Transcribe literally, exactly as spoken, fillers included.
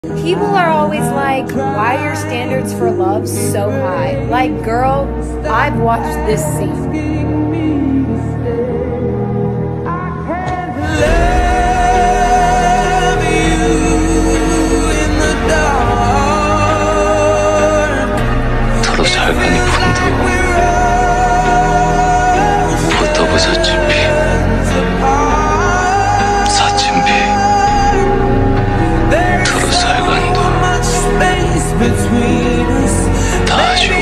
People are always like, why are your standards for love so high? Like, girl, I've watched this scene. 서로 잘 가니 푼다고 포터부 사춘비 사춘비 서로 잘 간도 다 줘.